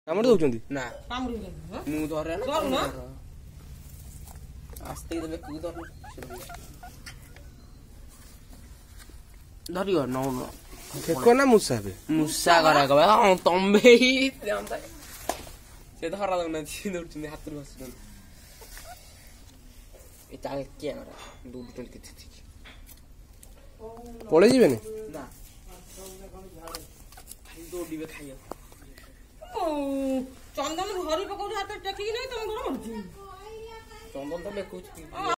ଆମର ଦଉଛନ୍ତି ନା ମୁଁ ଧରେ ନା ଆସ୍ତେ ଦେବେ ତୁ ଧରିବ ନଉନ ଫେକ ନା ମୂଷା ଏବେ ମୂଷା କରା କବା ତମେ ସେ ଧରା ଦଉନାହାନ୍ତି ଦଉଛନ୍ତି ହାତରୁ ବସୁଛନ୍ତି ଏ ଚାଲକିଆ ଦୌଡୁଛନ୍ତି କେତେ ପଳେଇ ଯିବେନି ନା ଦୌଡ଼ିବେ ଖାଇବାକୁ ଚନ୍ଦନ ଘରି ପକଉଛୁ ହାତ ଟେକିକି ନାହିଁ ତମ ଘର ମାରୁଛି ଚନ୍ଦନ ତ ଲେଖୁଛି